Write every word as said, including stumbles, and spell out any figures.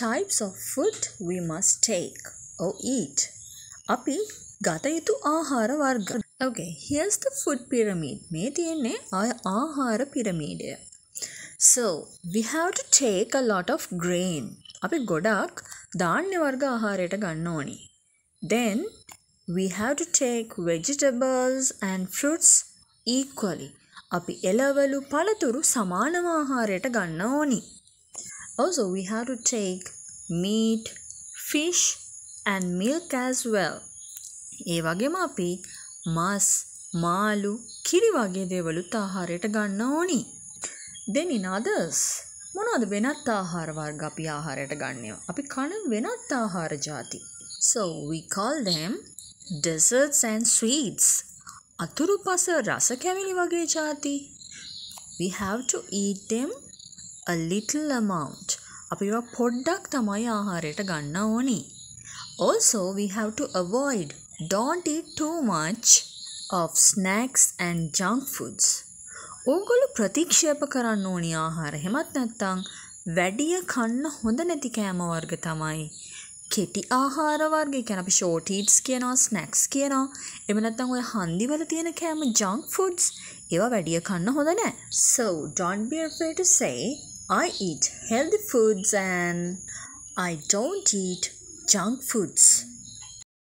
types of food we must take or eat. අපි ගත යුතු ආහාර වර්ග. Okay, here's the food pyramid. මේ තියෙන්නේ ආහාර පිරමීඩය. So, we have to take a lot of grain. අපි ගොඩක් ධාන්‍ය වර්ග ආහාරයට ගන්න ඕනි. Then, we have to take vegetables and fruits equally. අපි එළවලු පළතුරු සමානව ආහාරයට ගන්න ඕනි. Also, we have to take meat, fish and milk as well. ඒ වගේම අපි මස්, මාළු, කිරි වගේ දේවලුත් ආහාරයට ගන්න ඕනි. Then in others, මොනවද වෙනත් ආහාර වර්ග අපි ආහාරයට ගන්නෙව? අපි කන වෙනත් ආහාර ಜಾති. So, we call them desserts and sweets. අතුරුපස රස කැවිලි වගේ ಜಾති. We have to eat them a little amount. අපි ඒවා පොඩ්ඩක් තමයි ආහාරයට ගන්න ඕනි. Also, we have to avoid, don't eat too much of snacks and junk foods. ඕගොල්ලෝ ප්‍රතික්ෂේප කරන්න ඕනි ආහාර. එහෙමත් නැත්නම් වැඩිය කන්න හොඳ නැති කෑම වර්ග තමයි කෙටි ආහාර වර්ග. ඒ කියන්නේ අපි short eats කියනවා, snacks කියනවා. එහෙම නැත්නම් ඔය හන්දිවල තියෙන කෑම junk foods ඒවා වැඩිය කන්න හොඳ නැහැ. So, don't be afraid to say I eat healthy foods and I don't eat junk foods.